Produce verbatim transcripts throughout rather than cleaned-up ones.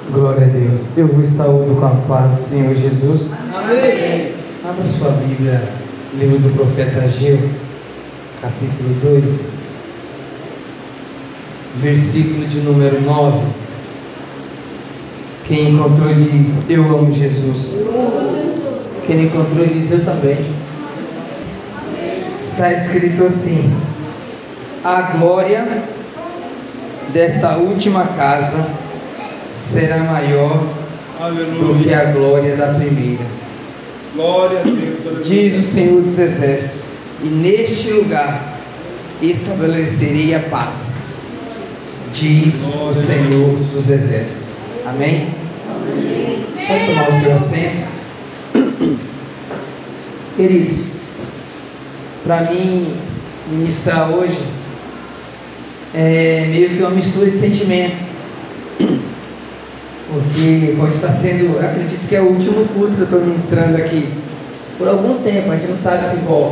Glória a Deus. Eu vos saúdo com a paz do Senhor Jesus. Amém. Abra sua Bíblia, livro do profeta Ageu, capítulo dois, versículo de número nove. Quem encontrou diz: eu amo Jesus. Quem não encontrou diz: eu também. Está escrito assim: a glória desta última casa será maior Aleluia. do que a glória da primeira. Glória a Deus. Aleluia. Diz o Senhor dos Exércitos: e neste lugar estabelecerei a paz. Diz o Senhor dos Exércitos. Amém? Amém. Pode tomar o seu assento. Queridos, para mim ministrar hoje é meio que uma mistura de sentimento, porque pode estar sendo, eu acredito que é o último culto que eu estou ministrando aqui por alguns tempos, a gente não sabe se volta.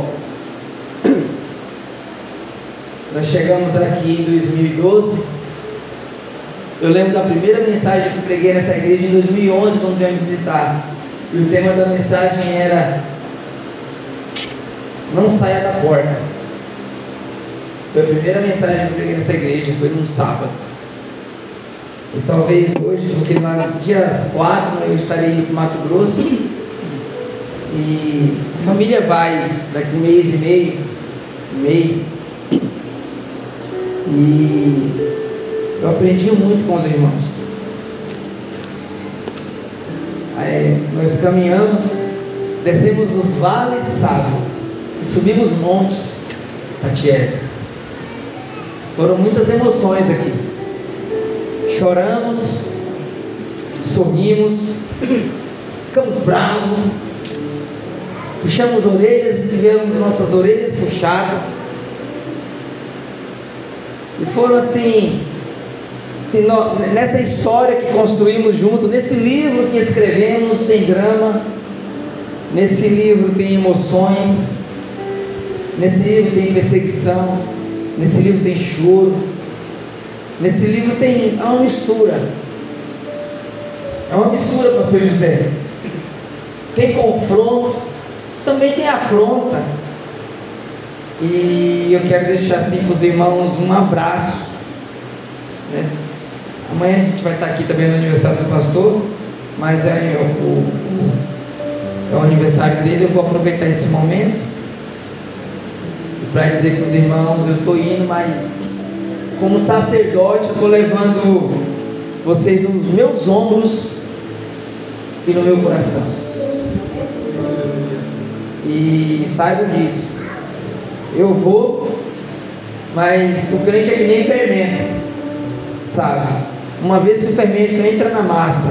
Nós chegamos aqui em dois mil e doze. Eu lembro da primeira mensagem que eu preguei nessa igreja em dois mil e onze, quando viemos visitar, e o tema da mensagem era: não saia da porta. Foi a primeira mensagem que eu preguei nessa igreja, foi num sábado. E talvez hoje, porque lá no dia quatro eu estarei indo para o Mato Grosso, e a família vai daqui um mês e meio, um mês, e eu aprendi muito com os irmãos. Aí, nós caminhamos, descemos os vales, sabe, e subimos montes, Tatiele. Foram muitas emoções aqui. Choramos, sorrimos, ficamos bravos, puxamos orelhas e tivemos nossas orelhas puxadas. E foram assim, nessa história que construímos junto, nesse livro que escrevemos tem drama, nesse livro tem emoções, nesse livro tem perseguição, nesse livro tem choro, nesse livro tem é uma mistura, é uma mistura, pastor José. Tem confronto, também tem afronta. E eu quero deixar assim para os irmãos um abraço, né? Amanhã a gente vai estar aqui também no aniversário do pastor, mas é o, o, é o aniversário dele. Eu vou aproveitar esse momento para dizer para os irmãos: eu estou indo, mas como sacerdote eu estou levando vocês nos meus ombros e no meu coração. E saibam disso. Eu vou, mas o crente é que nem fermento, sabe? Uma vez que o fermento entra na massa,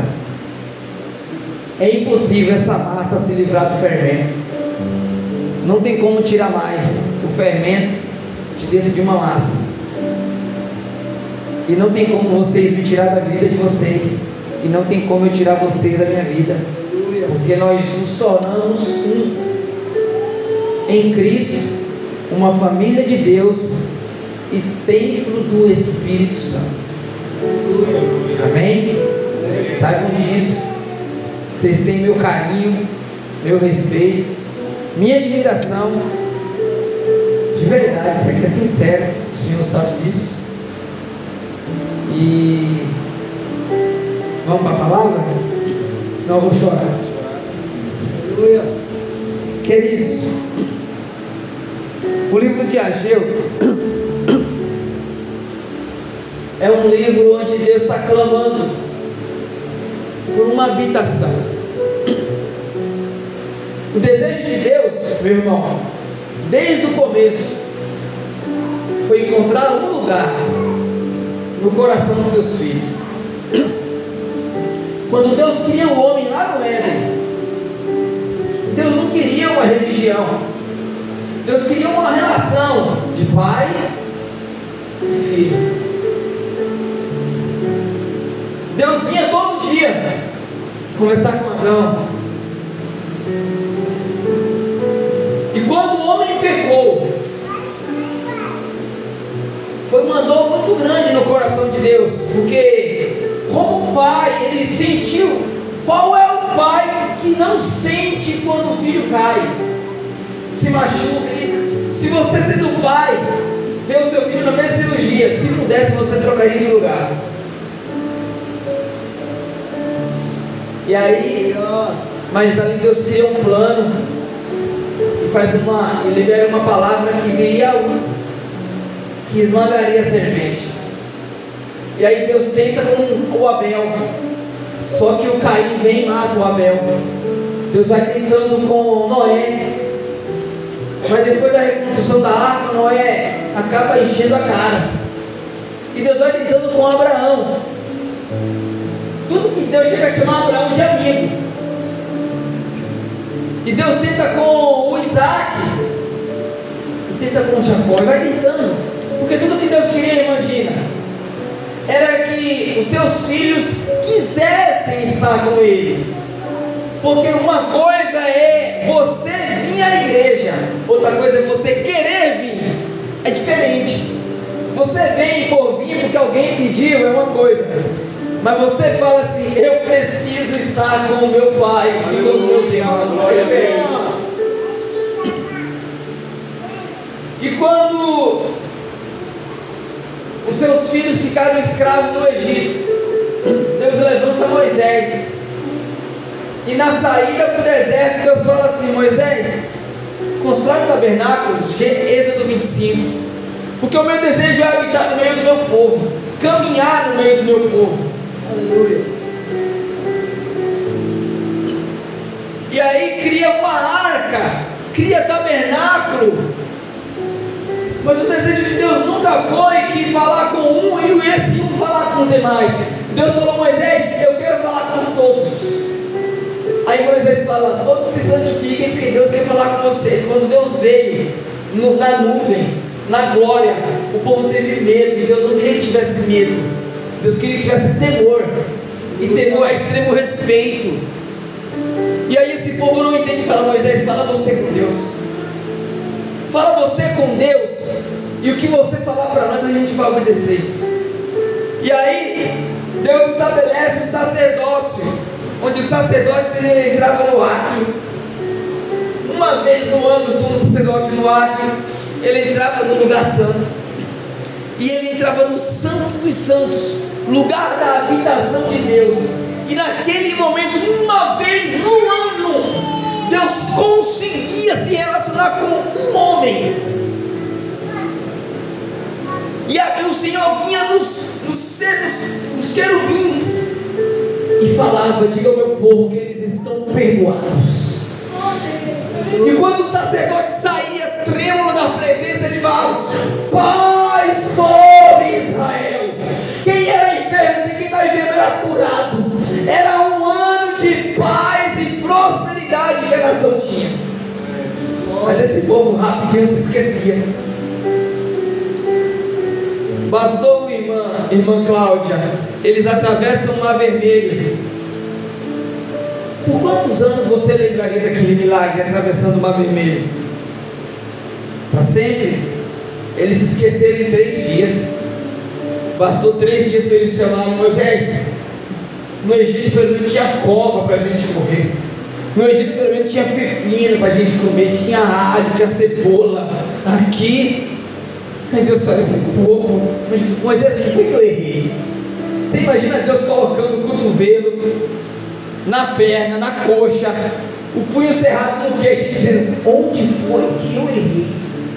é impossível essa massa se livrar do fermento. Não tem como tirar mais o fermento de dentro de uma massa. E não tem como vocês me tirar da vida de vocês, e não tem como eu tirar vocês da minha vida, porque nós nos tornamos um em Cristo, uma família de Deus e templo do Espírito Santo. Amém? Saibam disso. Vocês têm meu carinho, meu respeito, minha admiração, de verdade. Isso aqui é sincero, o Senhor sabe disso. E vamos para a palavra? Senão eu vou chorar. Queridos, o livro de Ageu é um livro onde Deus está clamando por uma habitação. O desejo de Deus, meu irmão, desde o começo, foi encontrar um lugar no coração dos seus filhos. Quando Deus queria o homem lá no Éden, Deus não queria uma religião. Deus queria uma relação de pai e filho. Deus vinha todo dia conversar com Adão. E quando o homem pecou, foi uma dor muito grande no coração de Deus, porque como pai, ele sentiu. Qual é o pai que não sente quando o filho cai, se machuca? Ele, se você sendo pai, vê o seu filho na mesma cirurgia, se pudesse você trocaria de lugar. E aí, mas ali Deus cria um plano e faz uma, e libera uma palavra que viria um, que esmagaria a serpente. E aí Deus tenta com o Abel, só que o Caim vem e mata o Abel. Deus vai tentando com Noé, mas depois da reconstrução da arca, Noé acaba enchendo a cara. E Deus vai tentando com Abraão. Tudo que Deus chega a chamar Abraão de amigo. E Deus tenta com o Isaac, e tenta com Jacó, e vai tentando, porque tudo que Deus queria, irmã Dina, era que os seus filhos quisessem estar com Ele. Porque uma coisa é você vir à igreja, outra coisa é você querer vir. É diferente. Você vem por vir porque alguém pediu, é uma coisa, mas você fala assim: eu preciso estar com o meu pai e com os meus irmãos. Glória a Deus. E quando os seus filhos ficaram escravos no Egito, Deus levanta Moisés, e na saída para o deserto Deus fala assim: Moisés, constrói um tabernáculo. Êxodo vinte e cinco. Porque o meu desejo é habitar no meio do meu povo, caminhar no meio do meu povo. Aleluia. E aí cria uma arca, cria tabernáculo. Mas o desejo de Deus nunca foi que falar com um e esse um falar com os demais. Deus falou: Moisés, eu quero falar com todos. Aí Moisés fala: todos se santifiquem, porque Deus quer falar com vocês. Quando Deus veio no, na nuvem, na glória, o povo teve medo, e Deus não queria que tivesse medo. Deus queria que tivesse temor, e temor é extremo respeito. E aí esse povo não entende e fala: Moisés, fala você com Deus, fala você com Deus, e o que você falar para nós a gente vai obedecer. E aí Deus estabelece um sacerdócio, onde os sacerdotes entravam no átrio. Uma vez no ano, o sumo sacerdote no átrio, ele entrava no lugar santo, e ele entrava no santo dos santos, lugar da habitação de Deus. E naquele momento, uma vez no ano, Deus conseguia se relacionar com um homem. E aí o Senhor vinha nos, nos, nos, nos querubins e falava: diga ao meu povo que eles estão perdoados. E quando o sacerdote saía trêmulo da presença, ele falava: paz sobre Israel. Quem era enfermo, quem estava enfermo era curado. Era um ano de paz e prosperidade que a nação tinha. Mas esse povo rapidinho se esquecia. Bastou, irmã, irmã Cláudia, eles atravessam o Mar Vermelho. Por quantos anos você lembraria daquele milagre atravessando o Mar Vermelho? Para sempre? Eles se esqueceram em três dias. Bastou três dias para eles chamarem: Moisés, no Egito pelo menos tinha cova para a gente morrer. No Egito pelo menos tinha pepino para a gente comer, tinha alho, tinha cebola. Aqui, aí Deus fala: esse povo, mas Moisés, onde foi que eu errei? Você imagina Deus colocando o cotovelo na perna, na coxa, o punho cerrado no queixo, dizendo: onde foi que eu errei?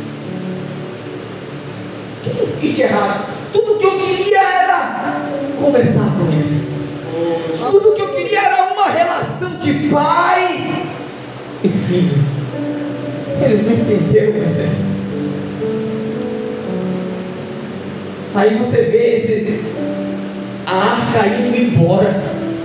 O que eu fiz de errado? Tudo que eu queria era conversar com eles. Tudo que eu queria era uma relação de pai e filho. Eles não entenderam, Moisés. Aí você vê esse, a arca indo embora.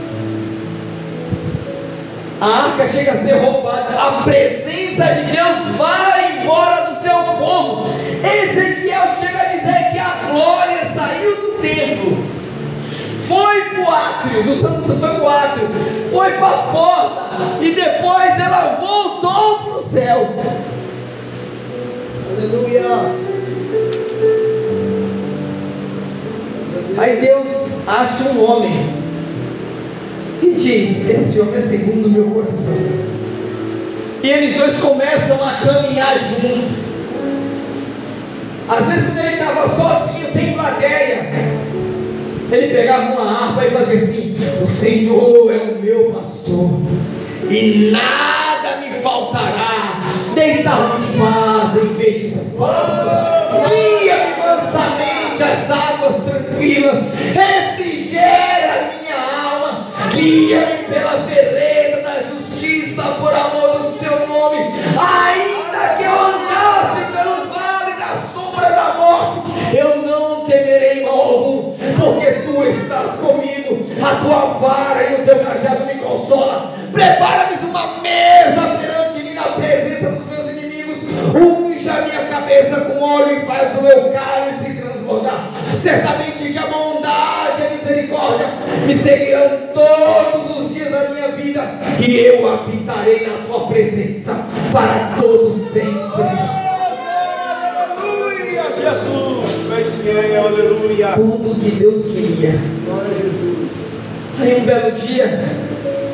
A arca chega a ser roubada. A presença de Deus vai embora do seu povo. Ezequiel chega a dizer que a glória saiu do templo, foi para o átrio, do Santo Santo foi para o átrio, foi para a porta, e depois ela voltou para o céu. Aleluia. Aí Deus acha um homem e diz: esse homem é segundo o meu coração. E eles dois começam a caminhar juntos. Às vezes, quando ele estava sozinho, sem plateia, ele pegava uma harpa e fazia assim: o Senhor é o meu pastor e nada me faltará. Deitar-me faz em verdes pastos, guia-me mansamente às águas tranquilas, refrigera minha alma, guia-me pela vereda da justiça por amor do seu nome. Ainda que eu andasse pelo vale da sombra da morte, eu não temerei mal algum, porque tu estás comigo, a tua vara e o teu cajado me consola. Prepara-me uma mesa perante mim na presença dos meus inimigos, unge a minha cabeça com óleo e faz o meu cálice transbordar. Certamente que a bondade e a misericórdia me seguirão todos os dias da minha vida, e eu habitarei na tua presença para todo sempre. Aleluia, Jesus, Pai, aleluia. Tudo que Deus queria. Glória a Jesus. Aí um belo dia,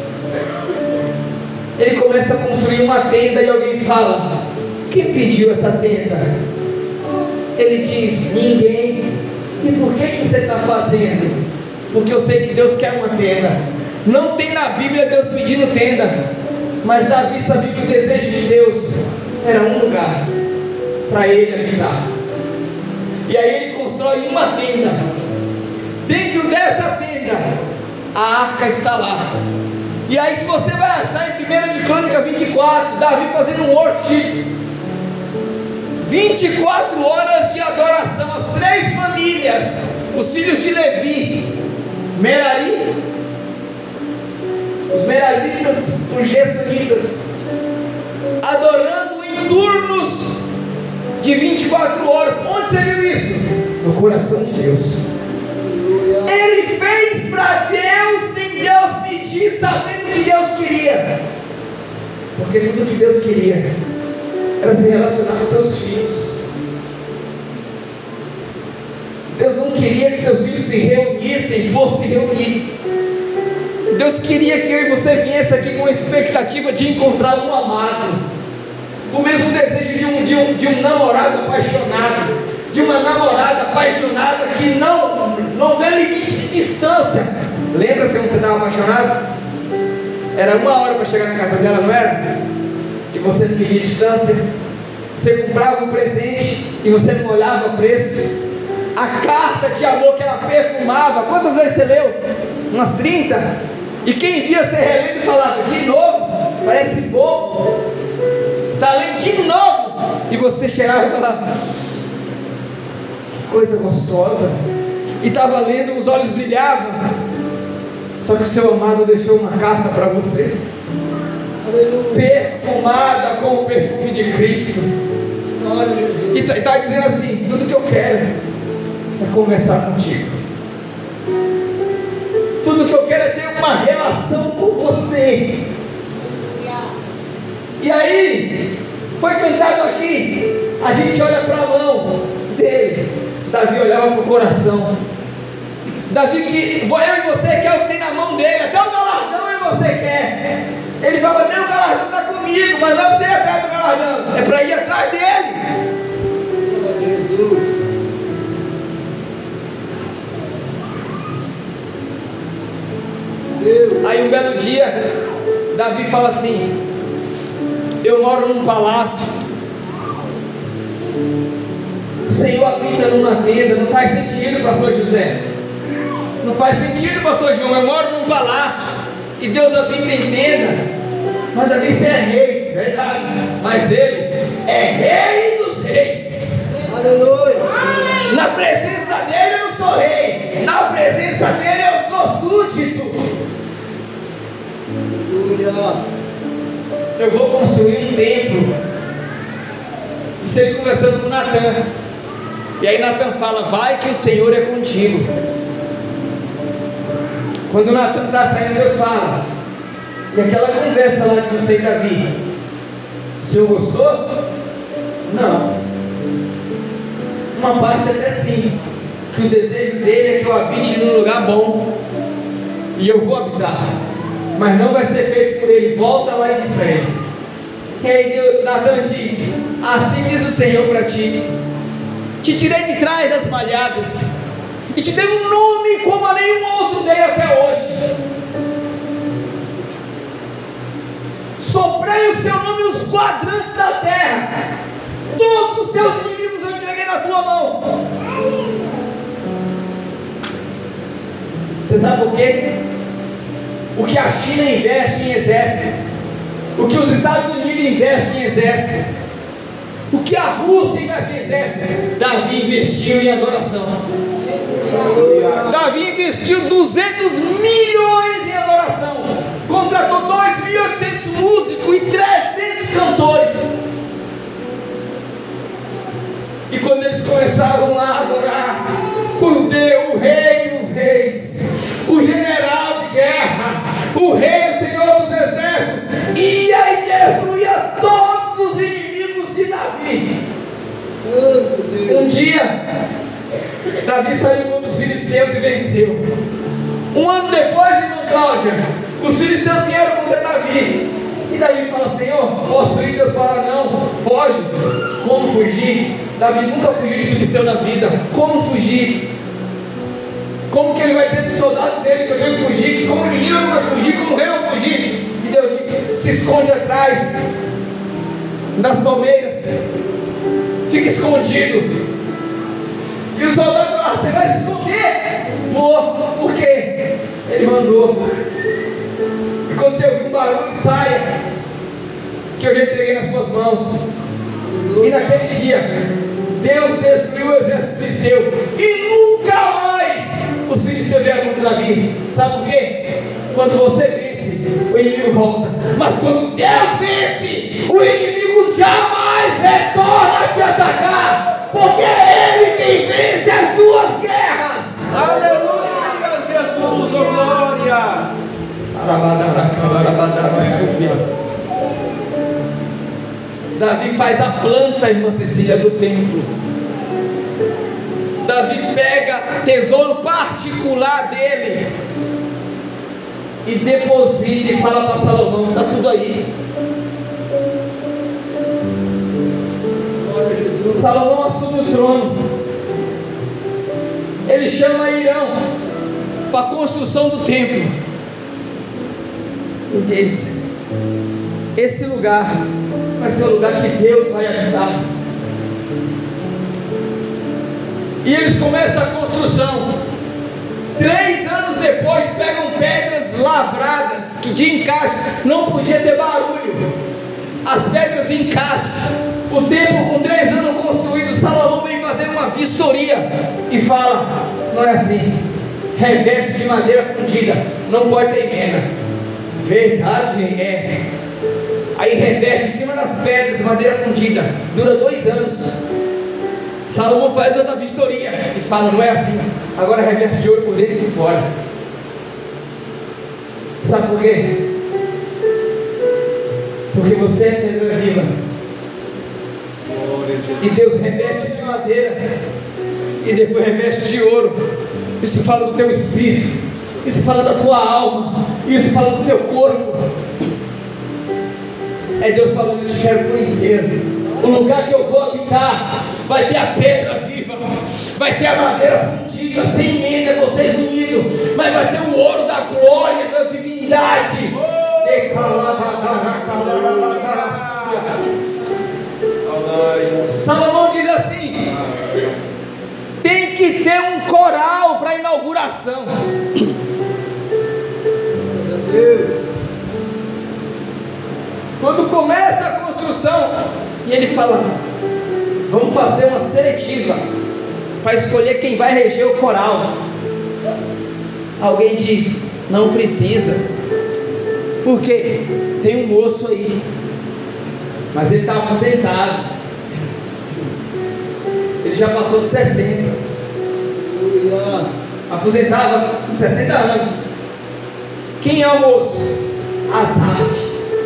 ele começa a construir uma tenda e alguém fala: quem pediu essa tenda? Ele diz: ninguém. E por que que você está fazendo? Porque eu sei que Deus quer uma tenda. Não tem na Bíblia Deus pedindo tenda, mas Davi sabia que o desejo de Deus era um lugar para ele habitar. E aí ele constrói uma tenda. Dentro dessa tenda, a arca está lá. E aí, se você vai achar em primeira de Crônica vinte e quatro, Davi fazendo um worship, vinte e quatro horas de adoração, as três famílias, os filhos de Levi, Merari, os Meraritas, os Gersonitas, adorando em turnos de vinte e quatro horas. Onde você viu isso? No coração de Deus. Ele fez para Deus sem Deus pedir, sabendo o que Deus queria, porque tudo que Deus queria era se relacionar com seus filhos. Deus não queria que seus filhos se reunissem por se reunir. Deus queria que eu e você viesse aqui com a expectativa de encontrar um amado, o mesmo desejo de um, de um, de um namorado apaixonado, de uma namorada apaixonada que não, não vê limite de distância. Lembra-se quando você estava apaixonado? Era uma hora para chegar na casa dela, não era? Que você não pedia distância. Você comprava um presente e você não olhava o preço. A carta de amor que ela perfumava, quantas vezes você leu? Umas trinta. E quem via você relendo falava: de novo, parece bom. Está lendo de novo. E você cheirava e falava: coisa gostosa. E estava lendo, os olhos brilhavam. Só que o seu amado deixou uma carta para você, aleluia, perfumada com o perfume de Cristo. E está dizendo assim: tudo que eu quero é conversar contigo, tudo que eu quero é ter uma relação com você. E aí, foi cantado aqui, a gente olha para a mão dele, Davi olhava para o coração. Davi, que eu e você quer o que tem na mão dele, até o galardão eu e você quer. Ele fala: meu galardão está comigo, mas não é para você ir atrás do galardão, é para ir atrás dele. Jesus. Deus. Aí um belo dia, Davi fala assim: eu moro num palácio, o Senhor habita numa tenda. Não faz sentido, pastor José. Não faz sentido, pastor João. Eu moro num palácio e Deus habita em tenda. Mas Davi, você é rei, verdade, mas ele é rei dos reis. Aleluia. Na presença dele eu não sou rei, na presença dele eu sou súdito. Aleluia. Eu vou construir um templo. Isso ele conversando com Natan. E aí Natan fala: vai que o Senhor é contigo. Quando Natan está saindo, Deus fala. E aquela conversa lá de você e Davi, o senhor gostou? Não. Uma parte até sim, que o desejo dele é que eu habite num lugar bom, e eu vou habitar. mas não vai ser feito por ele. Volta lá e diz para ele. E aí Natan diz: assim diz o Senhor para ti: te tirei de trás das malhadas e te dei um nome como a nenhum outro dei até hoje. Soprei o seu nome nos quadrantes da terra. Todos os teus inimigos eu entreguei na tua mão. Você sabe por quê? O que a China investe em exército, o que os Estados Unidos investem em exército, o que a Rússia investe em exército, Davi investiu em adoração. Davi investiu duzentos milhões em adoração, contratou dois mil e oitocentos músicos e trezentos cantores. E quando eles começavam lá a adorar o Deus, o Rei dos Reis, o general de guerra, o Rei, o Senhor dos exércitos, ia e destruía todos os inimigos de Davi. Um dia, Davi saiu contra os filisteus e venceu. Um ano depois, irmã Cláudia, os filisteus vieram contra Davi. E Davi fala: Senhor, posso ir? Deus fala: não, foge. Como fugir? Davi nunca fugiu de filisteu na vida. Como fugir? Como que ele vai ter um soldado dele que eu tenho que fugir? Que como menino eu nunca fugi, como rei eu fugi. E Deus disse: se esconde atrás das palmeiras, fica escondido. E o soldado fala: você vai se esconder? Vou. Por quê? Ele mandou. E quando você ouvir um barulho, saia, que eu já entreguei nas suas mãos. E naquele dia, Deus destruiu o exército filisteu, e nunca mais os filisteus vieram contra Davi. Sabe por quê? Quando você vence, o inimigo volta. Mas quando Deus vence, o inimigo jamais retorna a te atacar, porque é Ele quem vence as suas guerras. Aleluia, Jesus, oh glória. Davi faz a planta, irmã Cecília, do templo. Davi pega tesouro particular dele e deposita e fala para Salomão: está tudo aí. Salomão assume o trono. Ele chama Irão para a construção do templo e diz: esse lugar vai ser o lugar que Deus vai habitar. E eles começam a construção. Três anos depois pegam pedras lavradas, que de encaixe não podia ter barulho, as pedras de encaixe. O templo com três anos construído, Salomão vem fazer uma vistoria e fala: não é assim, reveste de madeira fundida, não pode ter emenda. Verdade é. Aí reveste em cima das pedras de madeira fundida, dura dois anos. Salomão faz outra vistoria e fala: não é assim, agora reveste de ouro por dentro e por fora. Sabe por quê? Porque você é pedra viva, e Deus reveste de madeira e depois reveste de ouro. Isso fala do teu espírito, isso fala da tua alma, isso fala do teu corpo. É Deus falando: eu te quero por inteiro. O lugar que eu vou habitar vai ter a pedra viva, vai ter a madeira fundida, sem emenda, vocês unidos, mas vai ter o ouro da glória, da divindade. Salomão diz assim: tem que ter um coral para a inauguração. Quando começa a construção, e ele fala: vamos fazer uma seletiva para escolher quem vai reger o coral. Alguém diz: não precisa, porque tem um moço aí, mas ele está aposentado, ele já passou dos sessenta, aposentado com sessenta anos. Quem é o moço? Asaf.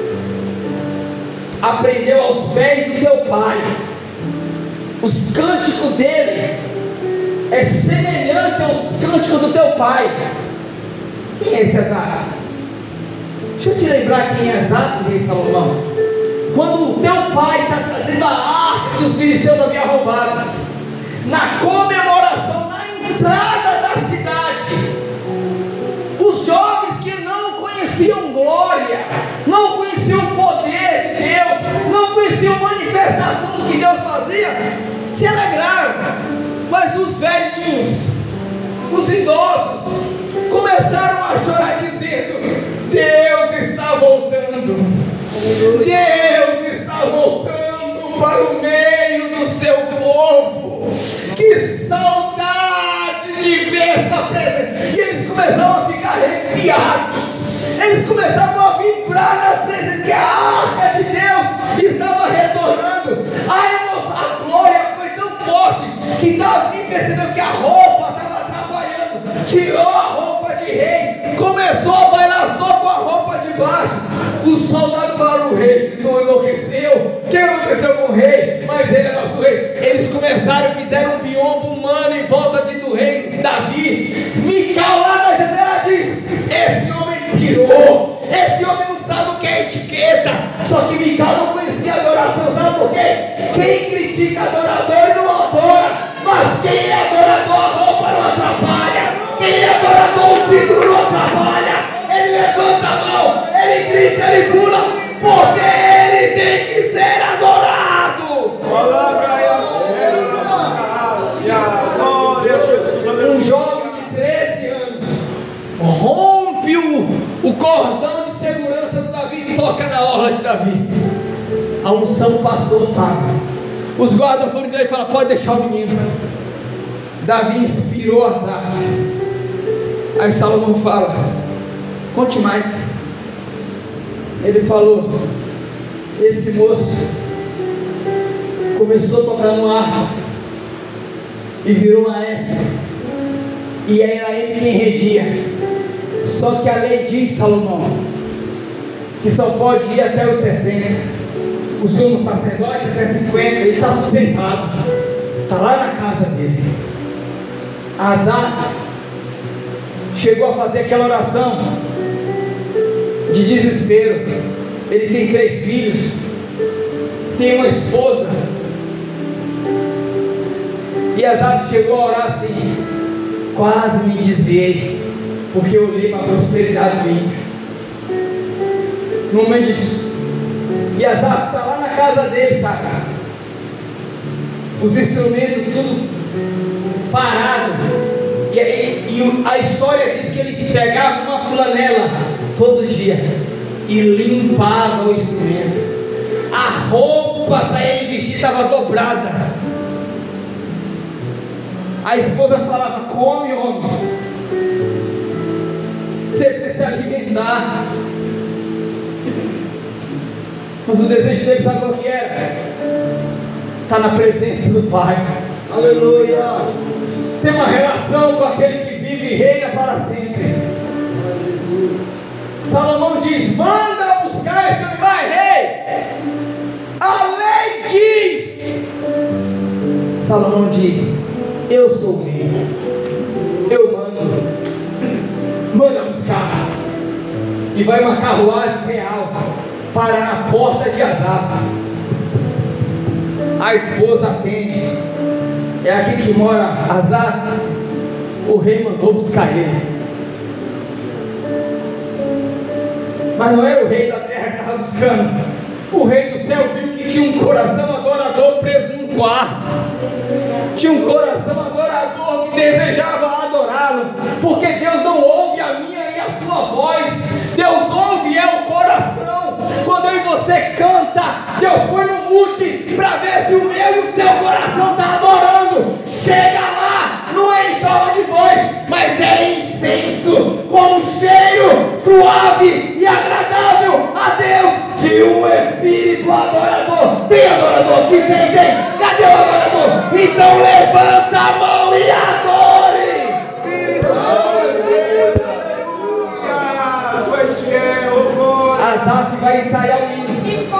Aprendeu aos pés do teu pai. Os cânticos dele é semelhante aos cânticos do teu pai. Quem é esse Asaf? Deixa eu te lembrar quem é Asaf, rei Salomão. Quando o teu pai está trazendo a arca que os filisteus haviam roubado, na comemoração, na entrada da cidade, os jovens que não conheciam glória, não conheciam o poder de Deus, não conheciam a manifestação do que Deus fazia, se alegraram. Mas os velhinhos, os idosos, começaram a chorar dizendo: Deus está voltando, Deus está voltando para o meio do seu povo. Que saudade de ver essa presença. E eles começaram a ficar arrepiados, eles começaram a vibrar na presença, que a arca de Deus estava retornando. A emoção, a glória foi tão forte que Davi percebeu que a roupa estava atrapalhando, tirou a roupa de rei, começou a bailar só com a roupa de baixo. Os soldados falaram: o rei não enlouqueceu, o que aconteceu com o rei? Mas ele é nosso rei. Eles começaram e fizeram um biombo humano em volta de, do rei Davi. Mical lá na janela diz: esse homem pirou, esse homem não sabe o que é etiqueta. Só que Mical não conhecia adoração, sabe por quê? Quem critica adorador e não adora, mas quem é adorador, a roupa não atrapalha. Quem é adorador, o título não atrapalha. Ele levanta a mão, ele grita, ele pula, porque ele tem que ser adorado. Um jovem de treze anos rompe o, o cordão de segurança do Davi e toca na orla de Davi. A unção passou, sabe? Os guardas foram e falaram: pode deixar o menino. Davi inspirou Asaf. Aí Salomão fala: conte mais. Ele falou: esse moço começou tocando harpa e virou maestro, e era ele quem regia. Só que a lei diz, Salomão, que só pode ir até os sessenta, o sumo sacerdote até cinquenta. Ele está aposentado, está lá na casa dele. Asaf chegou a fazer aquela oração de desespero. Ele tem três filhos, tem uma esposa, e Asaf chegou a orar assim: quase me desviei, porque eu olhei para a prosperidade do ímpio. No momento difícil, e Asaf está lá na casa dele, sabe? Os instrumentos tudo parado. E, e, e a história diz que ele pegava uma flanela todo dia e limpava o instrumento. A roupa para ele vestir estava dobrada. A esposa falava: come, homem, você precisa se alimentar. Mas o desejo dele, sabe o que era? Está na presença do Pai. Aleluia. Tem uma relação com aquele que vive e reina para sempre. Salomão diz: manda buscar esse animal, rei. A lei diz. Salomão diz: eu sou o rei, eu mando. Manda buscar. E vai uma carruagem real para na porta de Asaf. A esposa atende: é aqui que mora Asaf. O rei mandou buscar ele. Mas não era o rei da terra que estava buscando. O rei do céu viu que tinha um coração adorador preso num quarto. Tinha um coração adorador que desejava adorá-lo. Porque Deus não ouve a minha e a sua voz. Deus ouve é o coração. Quando eu e você canta, Deus põe no mute para ver se o meu e o seu coração está adorando. Chega lá, não é estrola de voz, mas é incenso, com um cheiro suave e agradável a Deus de um espírito adorador. Tem adorador aqui? Tem, tem. Cadê o adorador? Então levanta a mão e adore. Espírito Santo de Deus, aleluia. Tu és fiel, oh glória. Asaf vai ensaiar o hino.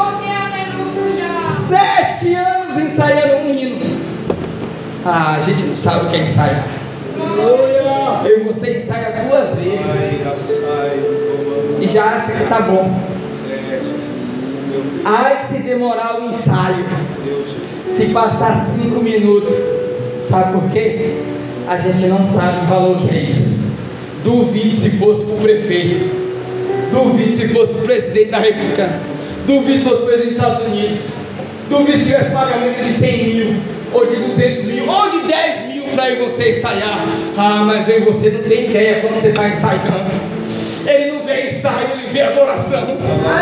Sete anos ensaiando um hino. Ah, a gente não sabe o que é ensaiar. Aleluia. Eu e você ensaia duas vezes. E já acha que está bom. É, Jesus. Meu Deus. Ai, se demorar o ensaio, Deus, Jesus. se passar cinco minutos, sabe por quê? A gente não sabe o valor que é isso. Duvide se fosse para o prefeito, duvide se fosse para o presidente da República, duvide se fosse para o presidente dos Estados Unidos, duvide se tivesse pagamento de cem mil, ou de duzentos mil, ou de dez mil para eu e você ensaiar. Ah, mas eu e você não tem ideia quando você está ensaiando. Ele não vê ensaio, ele vê adoração.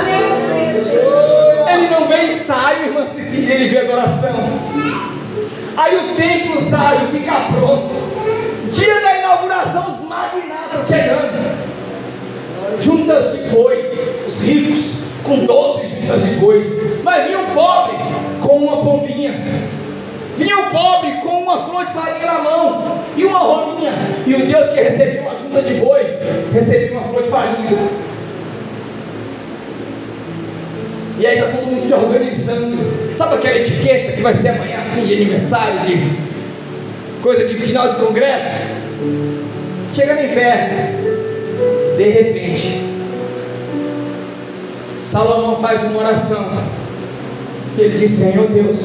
Ele não vê ensaio, irmã Cecília, ele vê adoração. Aí o templo sai, fica pronto. Dia da inauguração, os magnatas chegando. Juntas de bois, os ricos com doze juntas de bois. Mas vinha o pobre com uma pombinha. Vinha o pobre com uma flor de farinha na mão e uma rolinha. E o Deus que recebia uma junta de boi, recebia uma flor de farinha. E aí está todo mundo se organizando. Sabe aquela etiqueta que vai ser amanhã assim, de aniversário, de coisa de final de congresso? Chega bem perto. De repente, Salomão faz uma oração. E ele diz: Senhor Deus.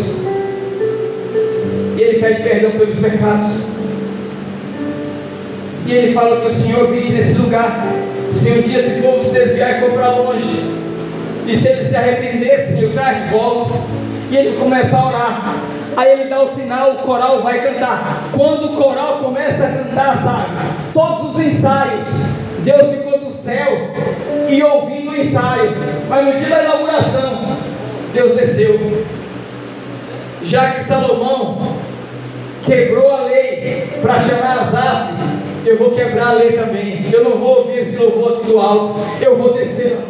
E ele pede perdão pelos pecados. E ele fala que o Senhor habite nesse lugar. Se um dia esse povo se desviar e for para longe, e se ele se arrependesse, ele traz de volta. E ele começa a orar. Aí ele dá o sinal, o coral vai cantar. Quando o coral começa a cantar, sabe, todos os ensaios, Deus ficou do céu e ouvindo o ensaio. Mas no dia da inauguração, Deus desceu. Já que Salomão quebrou a lei para chamar Asaf, eu vou quebrar a lei também. Eu não vou ouvir esse louvor aqui do alto, eu vou descer.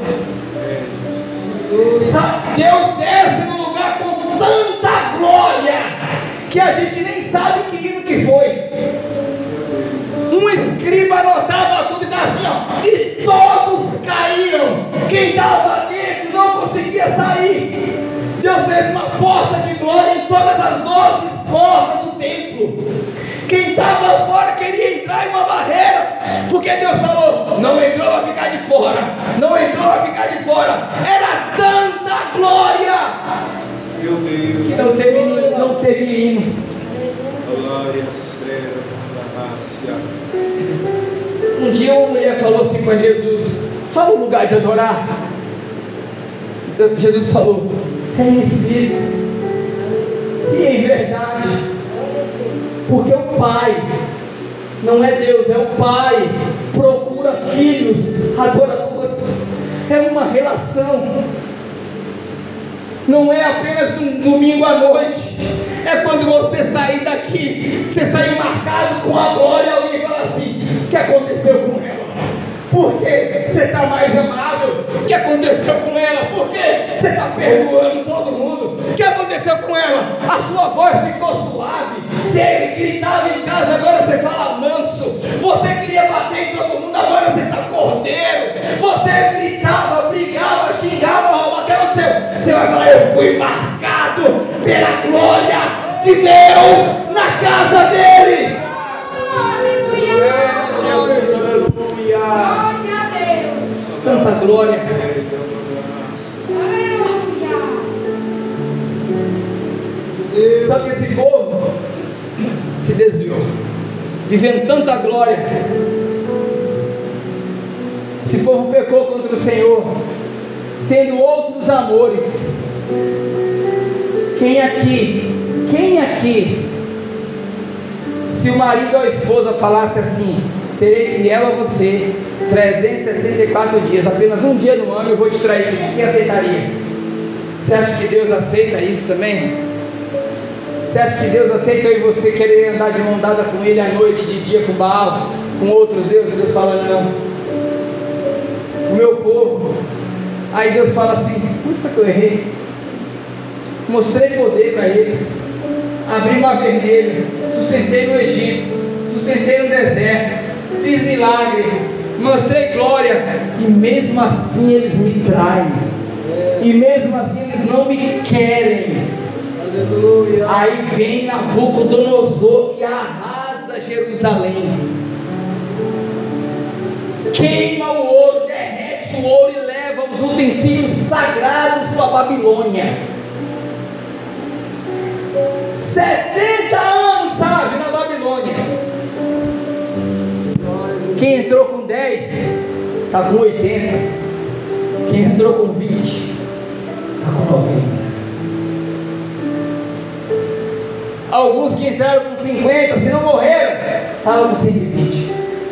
Deus desce no lugar com tanta glória que a gente nem sabe que hino que foi. Um escriba anotava tudo e estava assim, ó, e todos caíram. Quem estava dentro não conseguia sair. Deus fez uma porta de glória em todas as doze portas do templo. Quem estava fora queria entrar em uma barreira, porque Deus falou: não entrou, vai ficar de fora. Não entrou, vai ficar de fora. Era tanta glória, meu Deus, que não teve hino, não teve hino. Glória, estrela da raça. Um dia uma mulher falou assim com Jesus: fala o lugar de adorar. Jesus falou: é em espírito e em verdade. Porque o Pai, não é Deus, é o Pai, procura filhos adoradores. É uma relação. Não é apenas um domingo à noite. É quando você sair daqui, você sair marcado com a glória, alguém fala assim: o que aconteceu com ela? Por que você está mais amável? O que aconteceu com ela? Por que você está perdoando todo mundo? O que aconteceu com ela? A sua voz ficou suave. Você gritava em casa, agora você fala manso. Você queria bater em todo mundo, agora você está cordeiro. Você gritava, brigava, xingava, roubava. O que aconteceu? Você vai falar: eu fui marcado pela glória de Deus na casa dele. É, Jesus, aleluia. Glória a Deus. Tanta glória. Só que esse povo se desviou, vivendo tanta glória. Esse povo pecou contra o Senhor, tendo outros amores. Quem aqui, quem aqui, se o marido ou a esposa falasse assim: serei fiel a você trezentos e sessenta e quatro dias, apenas um dia no ano eu vou te trair, quem aceitaria? Você acha que Deus aceita isso também? Você acha que Deus aceita eu e você querer andar de mão dada com Ele à noite, de dia com Baal, com outros deuses? Deus fala: não. O meu povo. Aí Deus fala assim: onde foi que eu errei? Mostrei poder para eles, abri mar vermelho, sustentei no Egito, sustentei no deserto, fiz milagre, mostrei glória, e mesmo assim eles me traem, e mesmo assim eles não me querem. Aleluia. Aí vem Nabucodonosor e arrasa Jerusalém, queima o ouro, derrete o ouro e utensílios sagrados para a Babilônia. setenta anos, sabe, na Babilônia. Quem entrou com dez está com oitenta. Quem entrou com vinte está com noventa. Alguns que entraram com cinquenta, se não morreram, estavam com cento e vinte.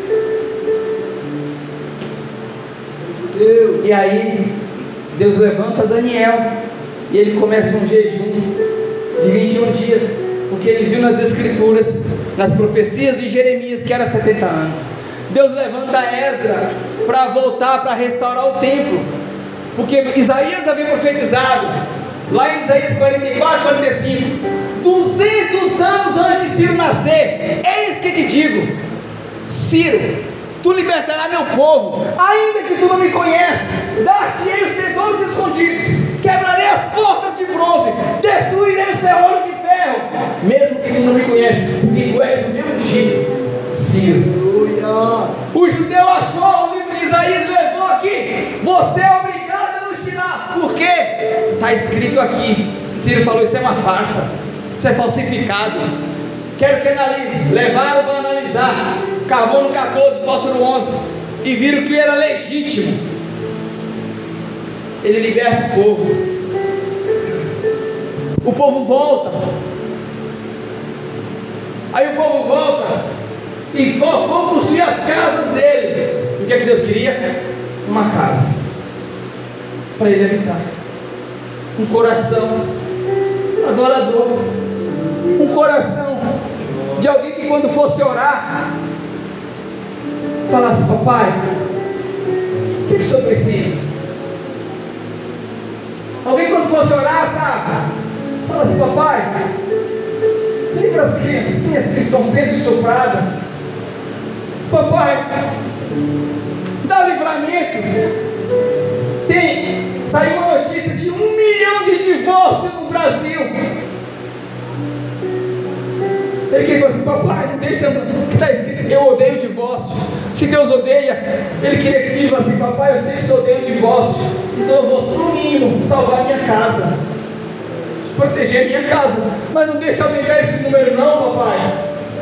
E aí Deus levanta Daniel e ele começa um jejum de vinte e um dias, porque ele viu nas escrituras, nas profecias de Jeremias, que era setenta anos. Deus levanta Esdras para voltar, para restaurar o templo, porque Isaías havia profetizado lá em Isaías quarenta e quatro, quarenta e cinco, duzentos anos antes de Ciro nascer. Eis que te digo, Ciro, tu libertarás meu povo, ainda que tu não me conheças, dar-te-ei os tesouros escondidos, quebrarei as portas de bronze, destruirei os ferrolhos de ferro, mesmo que tu não me conheças, porque tu és o meu ungido, Ciro. O judeu achou o livro de Isaías e levou aqui. Você é obrigado a nos tirar. Por quê? Está escrito aqui. Ciro falou: isso é uma farsa, isso é falsificado. Quero que analise. Levaram para analisar carbono quatorze, fósforo onze, e viram que era legítimo. Ele liberta o povo. O povo volta. Aí o povo volta e vão construir as casas dele. O que é que Deus queria? Uma casa para ele habitar, um coração adorador, um coração de alguém que quando fosse orar falasse: papai, o que, que o senhor precisa? Alguém quando fosse orar, sabe, falasse: papai, livra as criancinhas que estão sendo estupradas. Papai, dá livramento. Tem, saiu uma notícia de um milhão de divórcios no Brasil. Ele queria falar assim: papai, não deixa, que está escrito, eu odeio o divórcio. Se Deus odeia, ele queria que viva assim: papai, eu sei que você odeia o divórcio, então eu vou, no mínimo, salvar minha casa, proteger minha casa, mas não deixa aumentar esse número não, papai.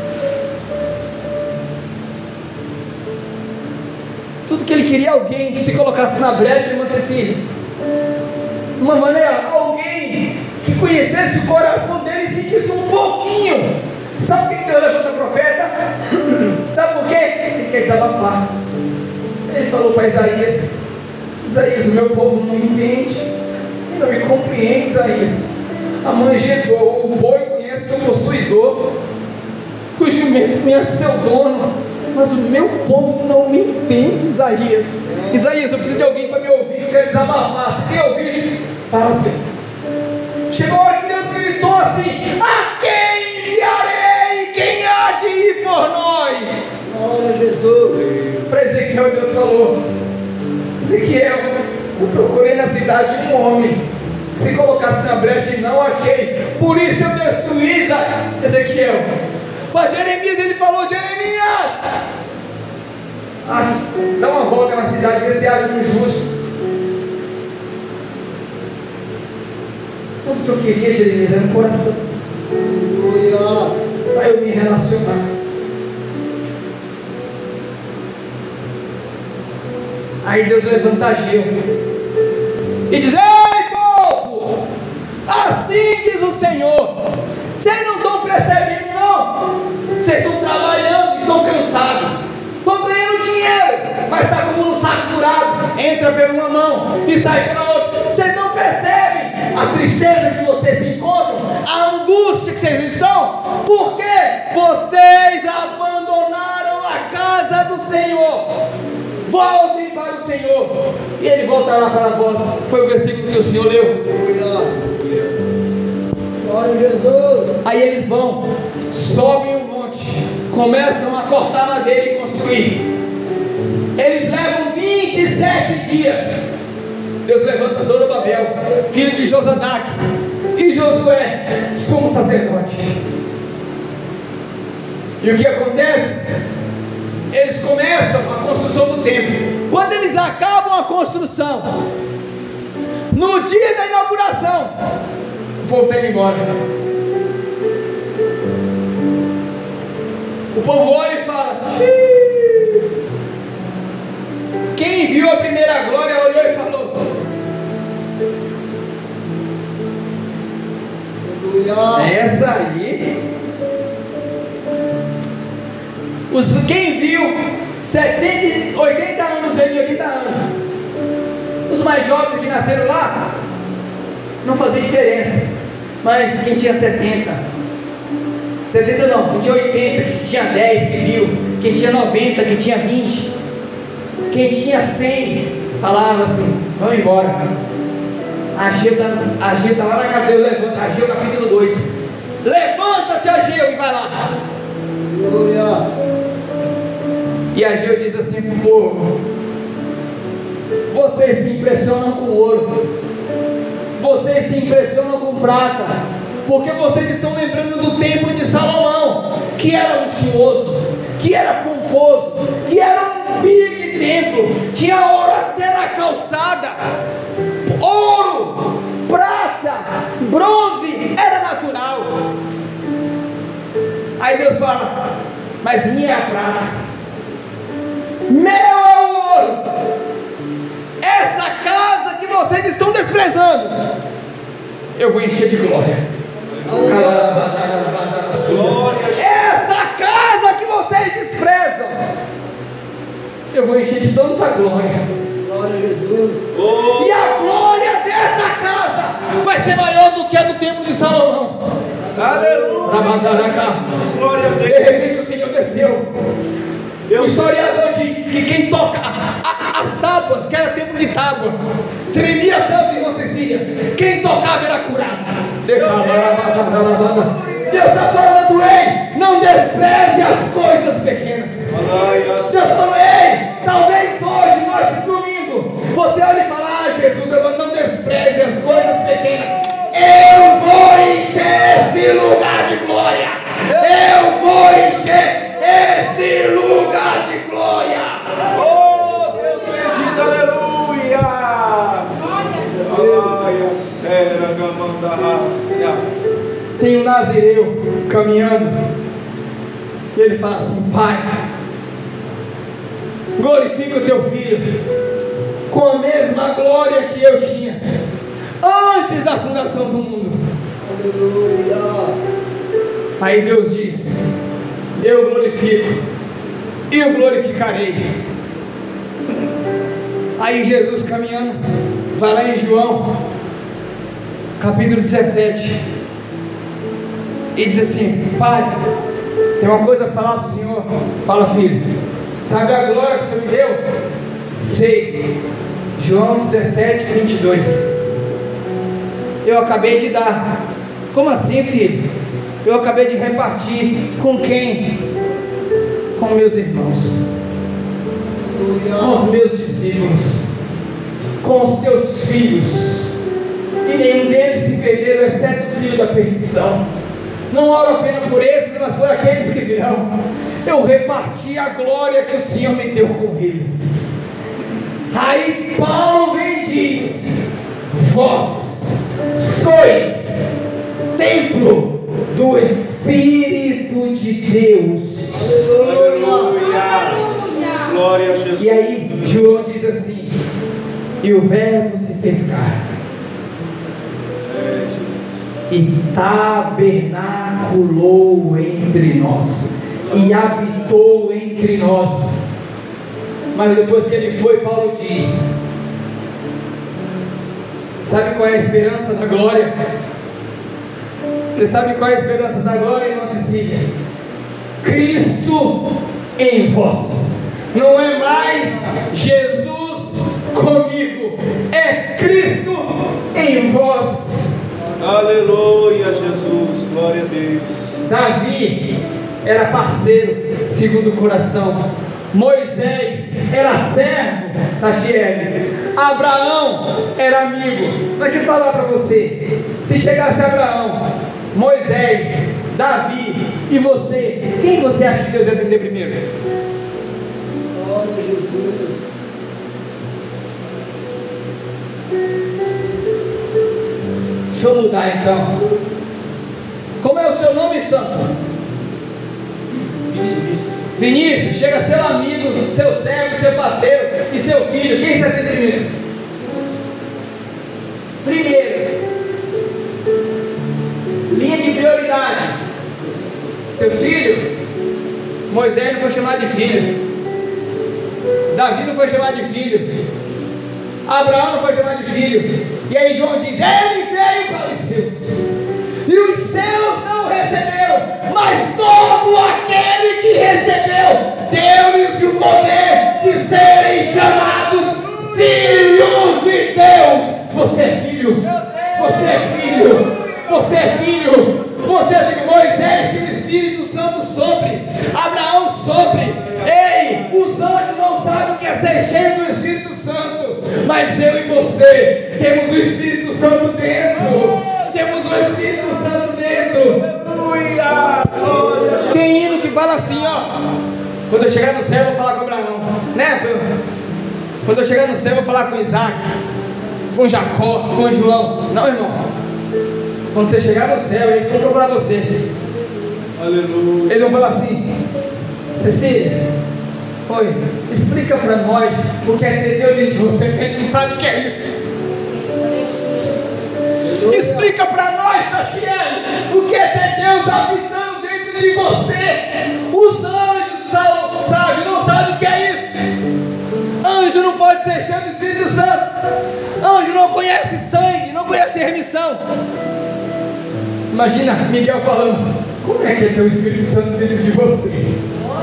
Tudo que ele queria, alguém que se colocasse na brecha, irmã Cecília, de uma maneira, alguém que conhecesse o coração dele e sentisse um pouquinho. Sabe por que Deus levanta o profeta? Sabe por quê? Ele quer desabafar. Ele falou para Isaías: Isaías, o meu povo não me entende, ele não me compreende, Isaías. A manjedoura, o boi conhece seu possuidor, o jumento conhece seu dono, mas o meu povo não me entende, Isaías. Isaías, eu preciso de alguém para me ouvir, eu quero desabafar. Você tem ouvido? Fala assim. Chegou a hora que Deus gritou assim: a quem enviarei? Quem há de ir por nós? Glória a Jesus. Para Ezequiel, Deus falou: Ezequiel, eu procurei na cidade um homem, se colocasse na brecha e não achei, por isso eu destruí Ezequiel. Para Jeremias ele falou: Jeremias, acha, dá uma volta na cidade, vê se acha um justo. Tudo que eu queria, Jeremias, era um coração para eu me relacionar. Aí Deus levanta Ageu e diz: ei povo, assim diz o Senhor, vocês não estão percebendo não? Vocês estão trabalhando, estão cansados, estão ganhando dinheiro, mas está como um saco furado, entra por uma mão e sai pela outra. Vocês não percebem a tristeza que vocês se encontram, a angústia que vocês estão, porque vocês abandonaram a casa do Senhor. Voltem para o Senhor e Ele voltará para vós. Foi o versículo que o Senhor leu. Glória a Jesus. Aí eles vão, sobem o monte, começam a cortar madeira e construir. Eles levam vinte e sete dias. Deus levanta Zorobabel, filho de Josadaque, e Josué, sumo sacerdote. E o que acontece? Eles começam a construção do templo. Quando eles acabam a construção, No dia da inauguração, o povo está indo embora. O povo olha e fala: quem viu a primeira glória olhou e falou: essa aí. Os, quem viu setenta, oitenta anos, veio de oitenta anos. Os mais jovens que nasceram lá não fazia diferença. Mas quem tinha setenta, setenta não, quem tinha oitenta, que tinha dez que viu, quem tinha noventa, que tinha vinte, quem tinha cem, falava assim: vamos embora. Ageu está lá na cadeia, levanta. Ageu capítulo dois. Levanta-te, Ageu, e vai lá. Aleluia. E Ageu diz assim para o povo: vocês se impressionam com ouro, vocês se impressionam com prata, porque vocês estão lembrando do templo de Salomão, que era luxuoso, que era pomposo, que era um big templo, tinha ouro até na calçada, ouro, prata, bronze, era natural. Aí Deus fala: mas minha é a prata, meu é o ouro. Essa casa que vocês estão desprezando, eu vou encher de glória. Glória. Essa casa que vocês desprezam, eu vou encher de tanta glória. Glória a Jesus. Oh. E a glória dessa casa vai ser maior do que a do templo de Salomão. Aleluia. Glória a Deus. De repente o Senhor desceu. O historiador diz que quem toca a, a, as tábuas, que era templo de tábua, tremia tanto em Cecília, quem tocava era curado. Deus está falando: ei, não despreze as coisas pequenas. Deus falou: ei, talvez hoje, noite de domingo, você olhe e fala: ah, Jesus, eu não despreze as coisas pequenas. Eu vou encher esse lugar de glória. Eu vou encher esse lugar de glória. Oh, Deus bendito, aleluia. Ai, a serra gamanda raça. Tem um nazireu caminhando e ele fala assim: pai, glorifica o teu filho com a mesma glória que eu tinha antes da fundação do mundo. Aleluia. Aí Deus disse: eu glorifico e eu glorificarei. Aí Jesus caminhando, vai lá em João capítulo dezessete e diz assim: pai, tem uma coisa para falar para o Senhor. Fala, filho. Sabe a glória que o Senhor me deu? Sei. João dezessete, vinte e dois. Eu acabei de dar. Como assim, filho? Eu acabei de repartir. Com quem? Com meus irmãos, com os meus discípulos, com os teus filhos. E nenhum deles se perderam, exceto o filho da perdição. Não oro apenas por esses, mas por aqueles que virão. Eu reparti a glória que o Senhor me deu com eles. Aí Paulo vem e diz: vós sois templo do Espírito de Deus. Aleluia. Glória a Jesus. E aí João diz assim: e o verbo se fez carne e tabernaculou entre nós, e habitou entre nós. Mas depois que ele foi, Paulo diz: sabe qual é a esperança da glória? Você sabe qual é a esperança da glória, irmã Cecília? Cristo em vós. Não é mais Jesus comigo, é Cristo em vós. Aleluia, Jesus, glória a Deus. Davi era parceiro segundo o coração. Moisés era servo, Tatiele. Abraão era amigo. Mas deixa eu falar para você: se chegasse Abraão, Moisés, Davi e você, quem você acha que Deus ia atender primeiro? Glória a Jesus. Deixa eu mudar então. Como é o seu nome, santo? Vinícius. Chega seu amigo, seu servo, seu parceiro e seu filho. Quem você tem primeiro? Primeiro, linha de prioridade. Seu filho, Moisés não foi chamado de filho, Davi não foi chamado de filho, Abraão não foi chamado de filho. E aí João diz: ele veio para os seus, e os seus não receberam, mas todo aquele que recebeu, deu-lhes o poder de serem chamados filhos de Deus. Você é filho, você é filho, você é filho, você é filho. Moisés tinha o Espírito Santo sobre, Abraão sobre. Ei, os anjos não sabem o que é ser cheio do Espírito Santo, mas eu e você temos o Espírito Santo dentro, temos o Espírito Santo dentro. Tem hino que fala assim, ó: quando eu chegar no céu eu vou falar com Abraão, né? Quando eu chegar no céu eu vou falar com Isaac, com Jacó, com João. Não, irmão. Quando você chegar no céu, eles vão procurar você. Aleluia. Eles vão falar assim: Cecília, oi, explica para nós o que é ter Deus dentro de você, porque a gente não sabe o que é isso. Explica para nós, Tatiana, o que é ter Deus habitando dentro de você. Os anjos, sabe, não sabem o que é isso. Anjo não pode ser cheio do Espírito Santo. Anjo não conhece sangue, não conhece remissão. Imagina Miguel falando: como é que é ter o Espírito Santo dentro de você?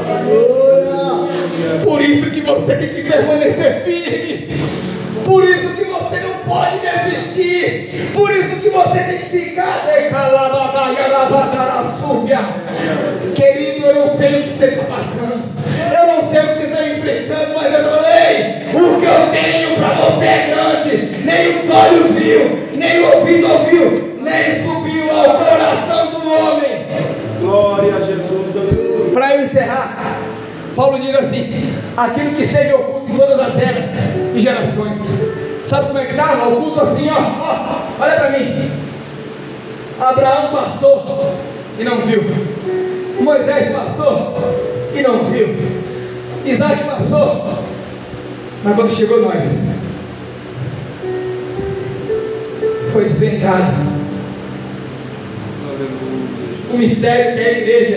Por isso que você tem que permanecer firme, por isso que você não pode desistir, por isso que você tem que ficar. Querido, eu não sei o que você está passando, eu não sei o que você está enfrentando, mas eu falei: o que eu tenho para você é grande, nem os olhos viu, nem o ouvido ouviu, nem subiu ao coração do homem. Glória a Jesus. Para eu encerrar, Paulo diz assim: aquilo que esteve oculto em todas as eras e gerações. Sabe como é que estava? Oculto assim, ó, ó, olha para mim. Abraão passou e não viu, Moisés passou e não viu, Isaac passou, mas quando chegou nós, foi desvendado o mistério que é a igreja.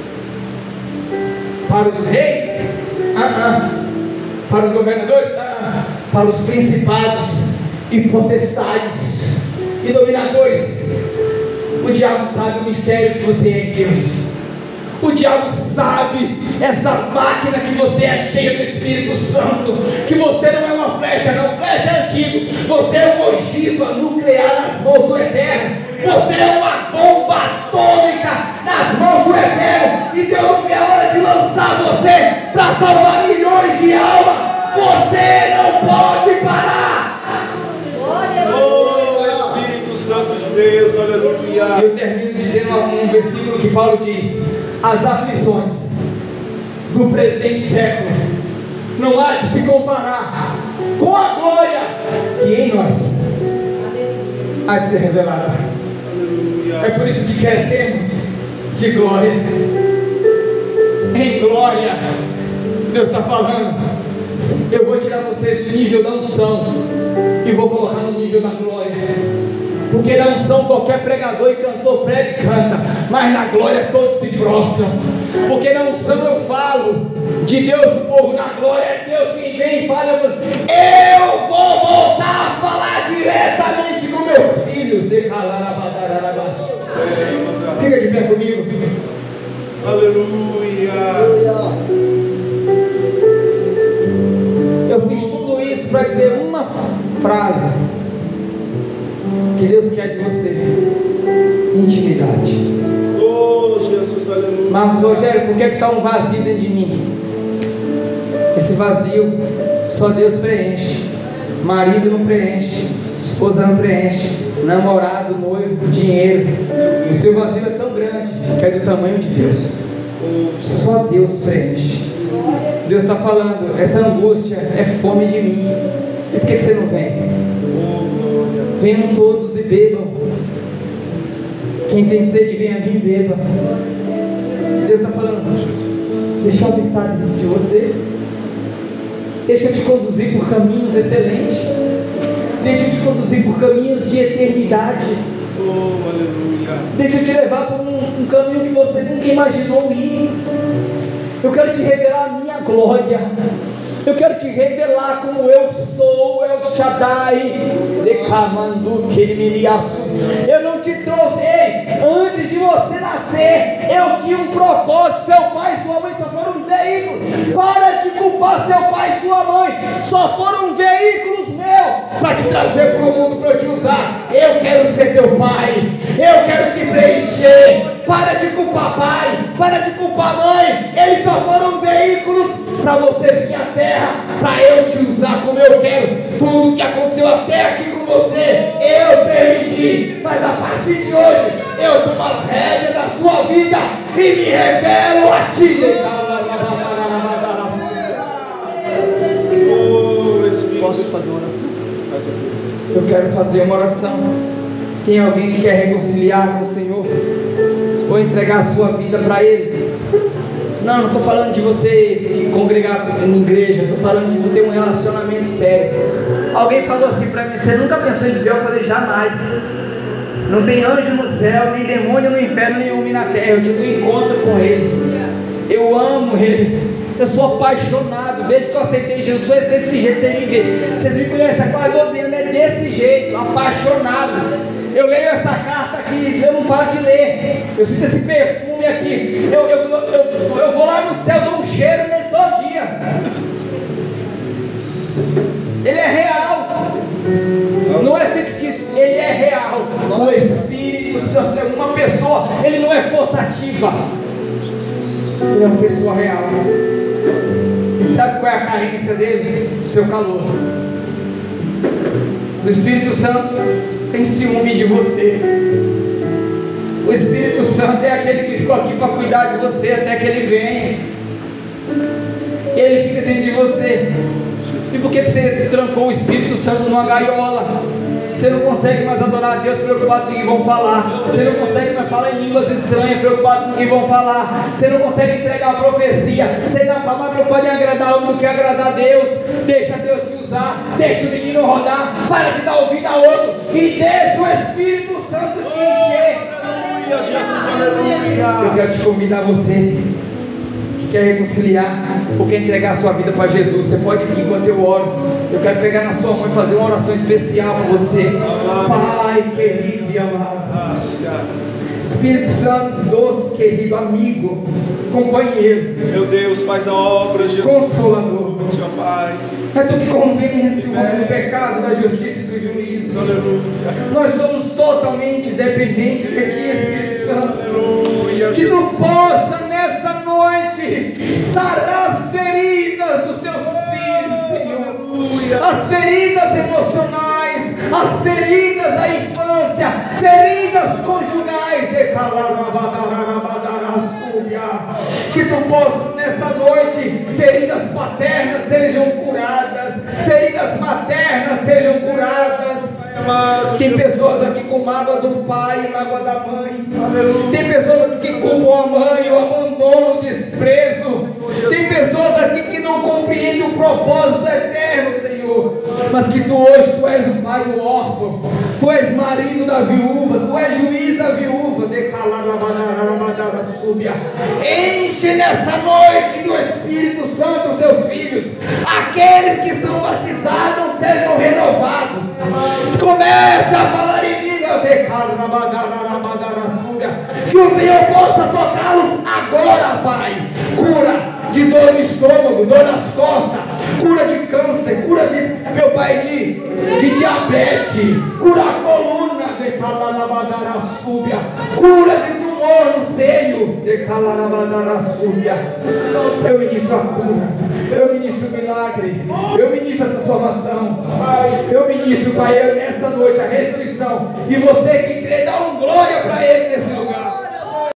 Para os reis, ah, ah. para os governadores, ah, ah. para os principados e potestades e dominadores. O diabo sabe o mistério que você é em Deus. O diabo sabe essa máquina que você é cheia do Espírito Santo, que você não é uma flecha, não, flecha é antigo, você é uma ogiva nuclear nas mãos do Eterno, você é uma bomba atômica nas mãos do Eterno, e Deus não vê a hora de lançar você para salvar milhões de almas. Você não pode parar. Oh, Espírito Santo de Deus, aleluia. Eu termino dizendo um versículo que Paulo diz: as aflições do presente século não há de se comparar com a glória que em nós há de ser revelada. É por isso que crescemos de glória em glória. Deus está falando: eu vou tirar você do nível da unção e vou colocar no nível da glória. Porque na unção qualquer pregador e cantor prega e canta, mas na glória todos se prostram. Porque na unção eu falo de Deus do povo, na glória é Deus quem vem e fala: eu vou voltar a falar diretamente com meus filhos. Fica de pé comigo. Aleluia. Eu fiz tudo isso para dizer uma frase que Deus quer de você: intimidade. Oh Jesus, aleluia. Marcos Rogério, por que está um vazio dentro de mim? Esse vazio só Deus preenche. Marido não preenche, esposa não preenche, namorado, noivo, dinheiro. O seu vazio é tão grande que é do tamanho de Deus. Só Deus preenche. Deus está falando: essa angústia é fome de mim. E por que você não vem? Venham todos e bebam Quem tem sede, vem a mim e beba. Deus está falando, deixa eu habitar dentro de você. Deixa eu te conduzir por caminhos excelentes. Deixa eu te conduzir por caminhos de eternidade. Oh, aleluia. Deixa eu te levar por um, um caminho que você nunca imaginou ir. Eu quero te revelar a minha glória. Eu quero te revelar como eu sou, El Shaddai. Eu não te trouxe, ei, antes de você nascer, eu tinha um propósito. Seu pai e sua mãe só foram veículos. Para de culpar seu pai e sua mãe. Só foram veículos meus para te trazer para o mundo, para eu te usar. Eu quero ser teu pai. Eu quero te preencher. Para de culpar pai. Para de culpar mãe. Eles só foram veículos para você vir à terra, para eu te usar como eu quero. Tudo que aconteceu até aqui com você, eu permiti. Mas a partir de hoje, eu tomo as rédeas da sua vida e me revelo a ti. Posso fazer uma oração? Eu quero fazer uma oração. Tem alguém que quer reconciliar com o Senhor? Ou entregar a sua vida para Ele? Não, não estou falando de você congregar em igreja. Estou falando de ter um relacionamento sério. Alguém falou assim para mim: você nunca pensou em dizer? Eu falei: jamais. Não tem anjo no céu, nem demônio no inferno, nem homem na terra. Eu tive um encontro com Ele. Eu amo Ele. Eu sou apaixonado. Desde que eu aceitei Jesus, sou desse jeito. Vocês me veem. Vocês me conhecem há quase doze anos. É desse jeito, apaixonado. Eu leio essa carta aqui, eu não paro de ler. Eu sinto esse perfume aqui. Eu, eu, eu, eu, eu vou lá no céu, dou um cheiro nele todo dia. Ele é real. Não é fictício, ele é real. O Espírito Santo é uma pessoa. Ele não é forçativa. Ele é uma pessoa real. E sabe qual é a carência dele? O seu calor. O Espírito Santo tem ciúme de você. O Espírito Santo é aquele que ficou aqui para cuidar de você até que Ele venha. Ele fica dentro de você. E por que você trancou o Espírito Santo numa gaiola? Você não consegue mais adorar a Deus preocupado com o que vão falar. Você não consegue mais falar em línguas estranhas preocupado com o que vão falar. Você não consegue entregar a profecia. Você está mais preocupado em agradar um do que agradar a Deus. Deixa Deus te usar. Deixa o menino rodar. Para de dar ouvido a outro. E deixa o Espírito Santo te encher. Aleluia, Jesus, aleluia. Eu quero te convidar, você que quer reconciliar ou quer entregar a sua vida para Jesus. Você pode vir enquanto eu oro. Eu quero pegar na sua mão e fazer uma oração especial para você. Pai querido e amado, Espírito Santo, doce, querido, amigo, companheiro, meu Deus, faz a obra, Jesus. Consolador. Meu Pai. É tu que convence o mundo do pecado, da justiça e do juízo. Aleluia. Nós somos totalmente dependentes de ti, Espírito Santo. Aleluia, Que tu possa nessa noite sarar as feridas dos teus filhos, Senhor. Aleluia. As feridas emocionais, as feridas da infância, feridas conjugais. Que tu possas nessa noite, feridas paternas sejam curadas, feridas maternas sejam curadas. Tem pessoas aqui com mágoa do pai e mágoa da mãe. Tem pessoas aqui que culpam a mãe, o abandono, o desprezo. Tem pessoas aqui que não compreendem o propósito eterno, Senhor. Mas que tu hoje, tu és o pai do órfão, tu és marido da viúva, tu és juiz da viúva. Enche nessa noite do Espírito Santo os teus filhos. Aqueles que são batizados sejam renovados. Comece a falar em língua. Que o Senhor possa tocá-los agora, Pai. Cura de dor no estômago, dor nas costas, cura de câncer, cura de, meu Pai, de, de diabetes, cura a coluna, cura de tumor no seio, eu ministro a cura, eu ministro o milagre, eu ministro a transformação, eu ministro, Pai, nessa noite a restituição, e você que crê, dá um glória para Ele nesse lugar.